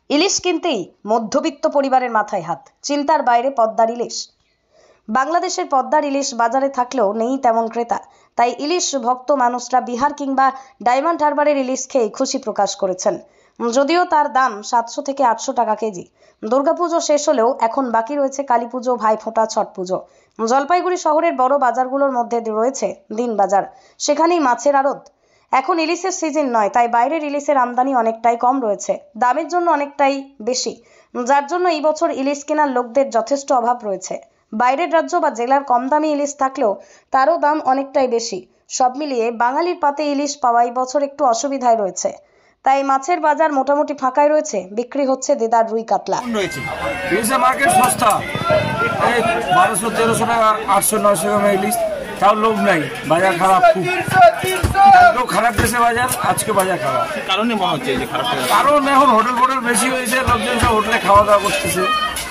ইলিশ কিনতেই মধ্যবিত্ত পরিবারের মাথায় হাত। চিন্তার বাইরে পদ্মার ইলিশ। বাংলাদেশের পদ্মার ইলিশ বাজারে থাকলেও নেই তেমন ক্রেতা। তাই ইলিশ ভক্ত মানুষরা বিহার কিংবা ডায়মন্ড হারবারের ইলিশ খেয়ে খুশি প্রকাশ করেছেন। যদিও তার দাম 700 থেকে 800 টাকা কেজি। দুর্গাপুজো শেষ হলেও এখন বাকি রয়েছে কালীপুজো, ভাইফোঁটা, ছট পুজো। জলপাইগুড়ি শহরের বড় বাজারগুলোর মধ্যে রয়েছে দিন বাজার, সেখানেই মাছের আড়ত। এখন ইলিশের সিজন নয়, তাই বাইরের ইলিশের আমদানি অনেকটাই কম রয়েছে, দামের জন্য অনেকটাই বেশি, যার জন্য এই বছর ইলিশ কেনার লোকদের যথেষ্ট অভাব রয়েছে। বাইরের রাজ্য বা জেলার কম দামি ইলিশ থাকলেও তারও দাম অনেকটাই বেশি। সব মিলিয়ে বাঙালির পাতে ইলিশ পাওয়া এই বছর একটু অসুবিধায় রয়েছে। তাই মাছের বাজার মোটামুটি ফাঁকাই রয়েছে, বিক্রি হচ্ছে দেদার রুই কাতলা। ইলিশের মার্কেট সস্তা, 1200-1300 টাকা, 800-900 টাকা ইলিশ, তাও লোক নাই। বাজার খারাপ, খুব খারাপ গেছে বাজার। আজকে বাজার খারাপ কারণে মনে হচ্ছে যে খারাপ, কারণ এখন হোটেল ফোটেল বেশি হয়েছে, লোকজন সব হোটেলে খাওয়া দাওয়া করতেছে।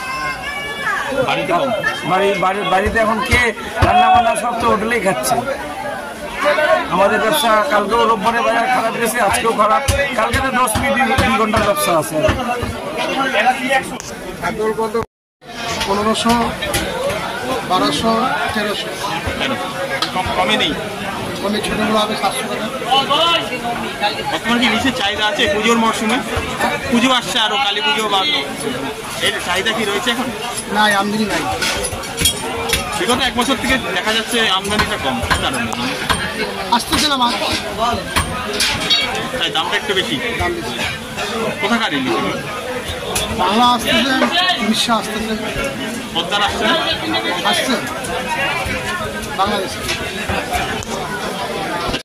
বাড়িতে এখন কে রান্না বান্না সব তো হোটেলেই খাচ্ছে। আমাদের ব্যবসা কালকেও রোববারে বাজার খারাপ গেছে, আজকেও খারাপ। কালকে তো 10 মিনিট 2 ঘন্টার ব্যবসা আছে। 1500, 1200, 1300 কমে নেই। কমে ছোটগুলো হবে 700 টাকা। বর্তমানে কি ইলিশের চাহিদা আছে পুজোর মরশুমে? পুজো আসছে আরো, কালী পুজো বা এর চাহিদা কি রয়েছে এখন? না, আমদানি নাই। বিগত 1 বছর থেকে দেখা যাচ্ছে আমদানিটা কম, কারণ আসতেছে না মাছ, তাই দামটা একটু বেশি। দাম বেশি। কোথাকার ইলিশ? বাংলা আসতেছে, উড়িষ্যা আসতেছে, পদ্মার আসছে না? আসছে বাংলাদেশে।